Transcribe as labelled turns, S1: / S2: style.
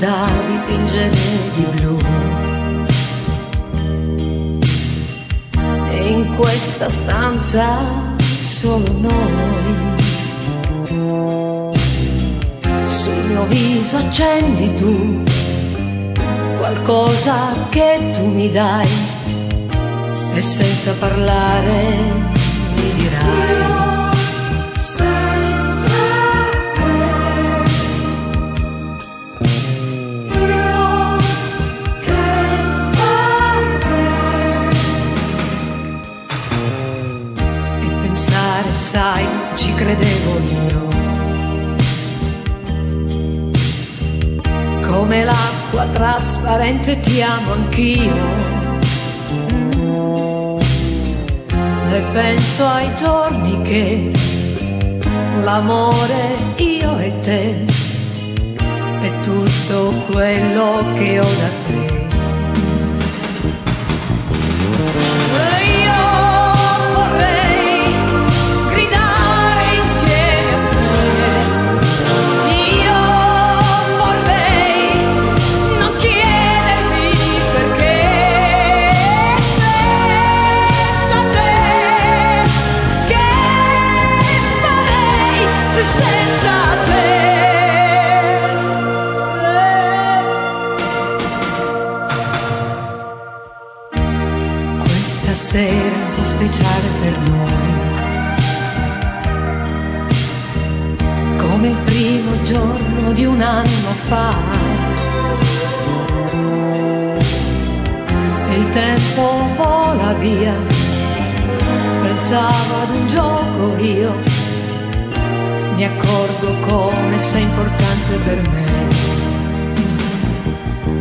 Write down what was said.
S1: da dipingere di blu. E in questa stanza solo noi. Sul mio viso accendi tu qualcosa che tu mi dai e senza parlare mi dirai: io senza te, io che fare? E pensare, sai, ci credevo io, come l'acqua trasparente ti amo anch'io. E penso ai giorni che l'amore, io e te, è tutto quello che ho da te. E io vorrei gridare insieme a te. Io vorrei non chiedermi perché. Senza te, che farei senza te? Questa sera è un po' speciale per noi, come il primo giorno di un anno fa. E il tempo vola via, pensavo ad un gioco io, mi accorgo come sei importante per me.